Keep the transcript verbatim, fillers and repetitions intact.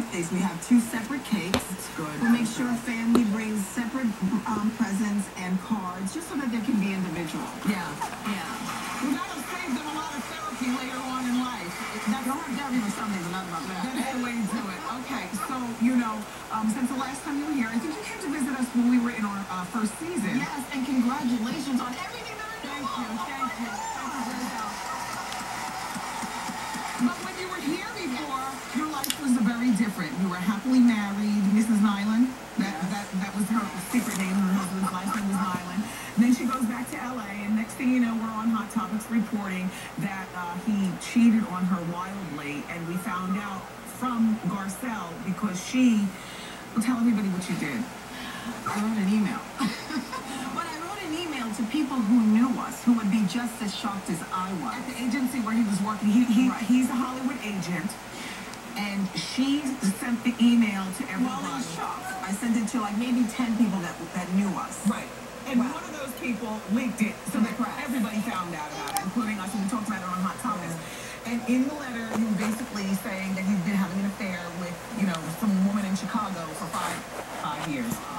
birthdays, we have two separate cakes. That's good. We make sure family brings separate um, presents and cards, just so that they can be individual. Yeah, yeah. Well, that'll save them a lot of therapy later on in life. That's not dairy or something, but not about that. That's the way to do it. Okay, so, you know, um, since the last time you were here, I think you came to visit us when we were in our uh, first season. Yes, and congratulations on everything that we're Thank doing. you, thank you. Thank you very much. But when you were here before, your life was very different. You were happily married, Missus Nyland. That, Yes. that, that was her secret name. Her husband's last name was Nyland. And then she goes back to L A, and next thing you know, we're on Hot Topics reporting that uh, he cheated on her wildly, and we found out from Garcelle because she, well, tell everybody what you did. I wrote an email. But I wrote an email to people who knew us, who would be just as shocked as I was. At the agency where he was working, he, he Right. he's a Hollywood agent, and she sent the email to Well, everybody. I was shocked. I sent it to like maybe ten people that that knew us. Right. And Wow. one of those people leaked it so that everybody found out about it, including us, and we talked about it on Hot Topics. And in the letter, he was basically saying that he's been having an affair with, you know, some woman in Chicago for five five years.